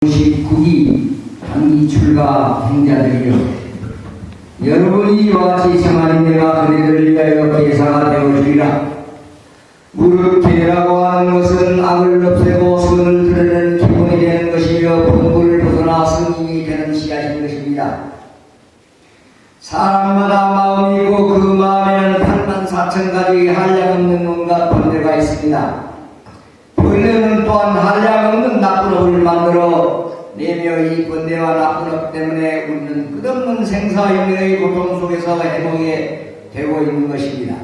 19기 단기 출가 행자들이여, 여러분이 이와 같이 생활인 내가 그대들을 위하여 계사가 되어주리라. 무릇 계라고 하는 것은 악을 없애고 선을 드러내는 기본이 되는 것이며 본분을 벗어나 성인이 되는 씨앗인 것입니다. 사람마다 마음이 있고 그 마음에는 84,000가지 한량없는 온갖 번뇌가 있습니다. 번뇌는 또한 한량없는 나쁜 업을 만들어 내며 이 번뇌와 나쁜 업 때문에 우리는 끝없는 생사인의 고통 속에서 해몽이 되고 있는 것입니다.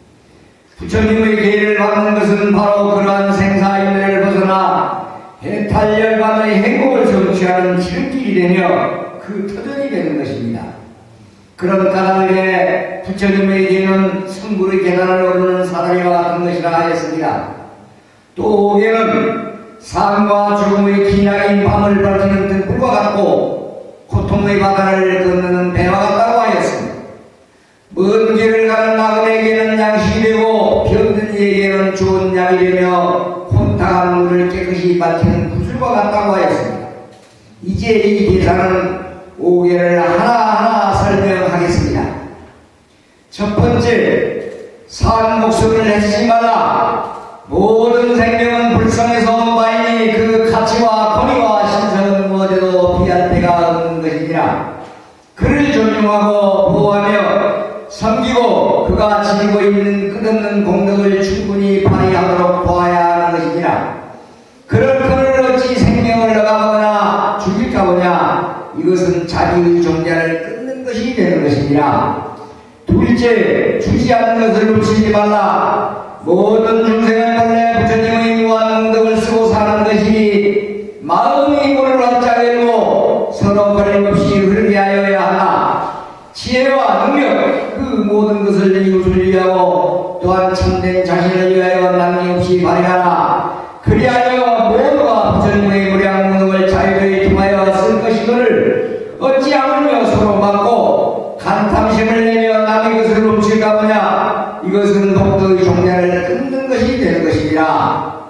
부처님의 계를 받는 것은 바로 그러한 생사인을 벗어나 해탈열반의 행복을 성취하는 지름길이 되며 그 터전이 되는 것입니다. 그런 까닭에 부처님의 계는 성불의 계단을 오르는 사다리와 같은 것이라 하였습니다. 또 계는 삶과 죽음의 기나긴 밤을 밝히는 등불과 같고 고통의 바다를 건너는 배와 같다고 하였습니다. 먼 길을 가는 나그네에게는 양식이 되고 병든 이에게는 좋은 약이 되며 혼탁한 물을 깨끗이 밝히는 구슬과 같다고 하였습니다. 이제 이 계산은 5개를 하나하나 설명하겠습니다. 첫 번째, 산 목숨을 내지 말라. 모든 생명은 불성에서 온 바이니 그 가치와 권위와 신성은 무엇에도 비할 데가 없는 것이니라. 그를 존중하고 보호하며 섬기고 그가 지니고 있는 끝없는 공덕을 충분히 발휘하도록 도와야 하는 것이니라. 그럴 그를 어찌 생명을 너가거나 죽일까 보냐. 이것은 자기의 종자를 끊는 것이 되는 것이니라. 둘째, 주지 않는 것을 놓치지 말라. 모든 중생은 본래 부처님의 무한 공덕을 쓰고 사는 것이니 마음이 물을 활짝 열고 서로 걸림없이 흐르게 하여야 하나. 지혜와 능력 그 모든 것을 이웃을 위하고 또한 참된 자신을 위하여 남김없이 발휘하라. 그리하여 모두가 부처님의 무량 공덕을 자유로이 통하여 쓸 것이거늘 어찌하며 서로 막고 간탐심을 내며 남의 것을 훔칠까 보냐. 이것은 복덕의 종자를 끊는 것이 되는 것이니라.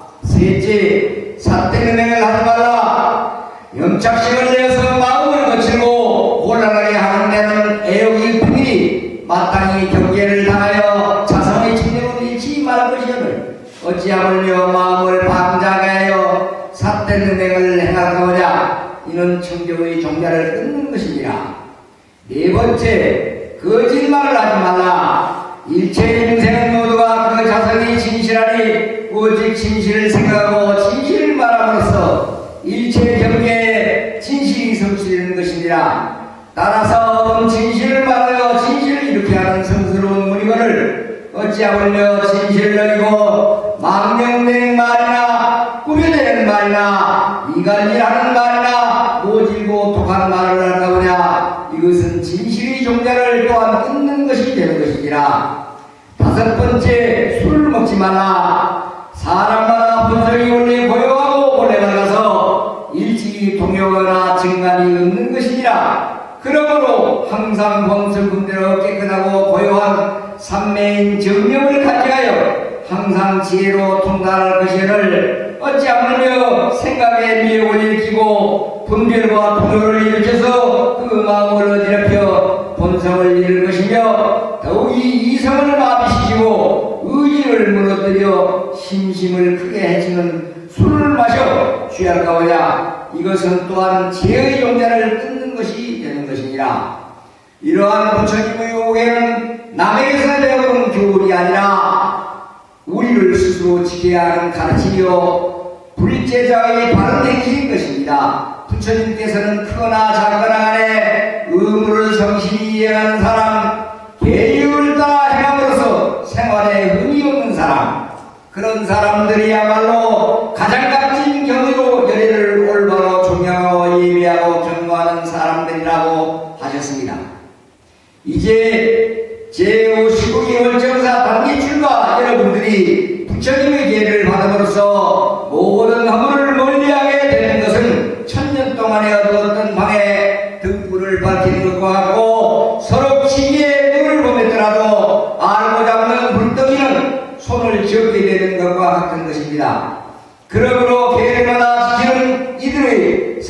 셋째, 삿대는행을 하지 말라. 영착심을 내어서 마음을 거칠고 곤란하게 하는 데는 애욕이 풍이 마땅히 경계를 당하여 자성의 진정을 잃지 말 것이오늘 어찌하며 마음을 방자하게 하여 삿대는행을 행하고자. 이는 청정의 종자를 끊는 것이니라. 네 번째, 거짓말을 하지 말라. 일체의 인생은 모두가 그 자성이 진실하니 오직 진실을 생각하고 진실을 말함으로써 일체 경계에 진실이 성취되는 것이니라. 따라서 진실을 말하여 진실을 이루게 하는 성스러운 무리거를 어찌하며 진실을 어기고 망령된 말이나 꾸며내는 말이나 이간질하는 말이나 모질고 독한 말을 할까 보냐. 이것은 진실의 종자를 또한 끊는 것이 되는 것이니라. 다섯 번째, 술을 먹지 말라. 사람마다 본성이 원래 고요하고 원래 밝아서 일찍이 동요거나 증간이 없는 것이니라. 그러므로 항상 본성분대로 깨끗하고 고요한 삼매인 정명을 가져하여 항상 지혜로 통달할 것이를 어찌하며 생각에 미혹을 일으키고 분별과 동요를 일으켜서 그 마음을 어지럽혀 본성을 잃을 것이며 더욱이 이성을 마비시키고 의지를 무너뜨려 심심을 크게 해치는 술을 마셔 취할까 보냐. 이것은 또한 지혜의 종자를 끊는 것이 되는 것이니라. 이러한 부처님의 오해는 남에게서 배우는 교훈이 아니라 우리를 스스로 지켜야 하는 가르침이요 불제자의 바른 행실인 것입니다. 부처님께서는 크거나 작거나 간에 의무를 성실히 이행하는 사람, 계율을 따라 행함으로써 생활에 흠이 없는 사람, 그런 사람들이야말로 가장 값진 경의로 열애를 올바로 존경하고 예비하고 경고하는 사람들이라고 하셨습니다. 이제 제59기 월정사 단기 출가 여러분들이 부처님의 계를 받음으로써 모든 허물을 멀리하게 되는 것은 천년 동안에 어두웠던 방에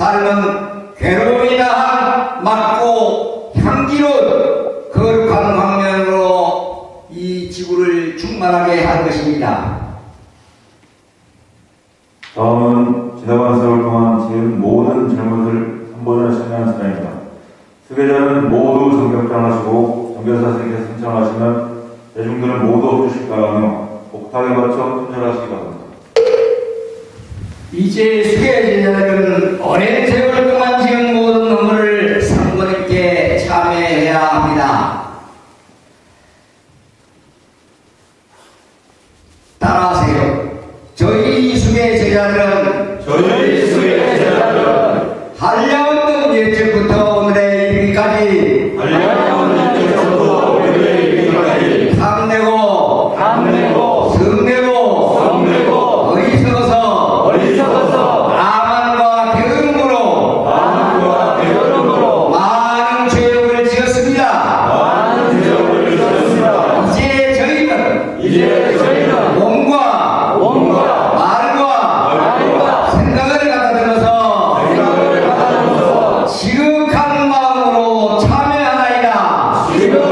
삶은 괴로움이 다한 맑고 향기로운 거룩한 광명으로 이 지구를 충만하게 한 것입니다. 다음은 지나간 세월 동안 지은 모든 잘못을 한 번에 참여한 사람입니다. 수계자는 모두 정격당하시고 정결사색에 승천하시면 대중들은 모두 없으실까하며 옥탑에 맞춰 분절하시기 바랍니다. 이제 수계자들은 오랜 세월 동안 지은 모든 업무를 상고님께 참여해야 합니다. 따라하세요. 저희 수계제자들은 한량없는 예측부터 오늘의 이르기까지 탐내고 성내고 어리석어서 아만과 게으름으로 많은 죄업을 지었습니다. 이제 저희는 몸과 말과 생각을 갖다 들어서 지극한 마음으로 참여하나이다.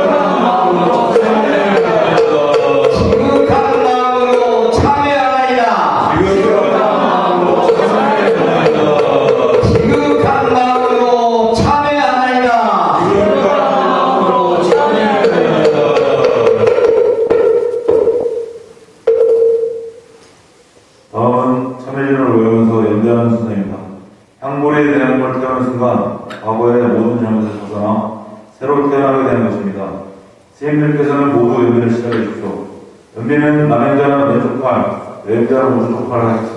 다음은 참회전을 외우면서 연대하는 순서입니다. 향보리에 대한 걸 태우는 순간 과거의 모든 잘못을 벗어나 새로 태어나게 되는 것입니다. 스님들께서는 모두 연대를 시작해 주십시오. 연대는 남행자는 왼쪽 팔, 여행자는 오른쪽 팔을 하십시오.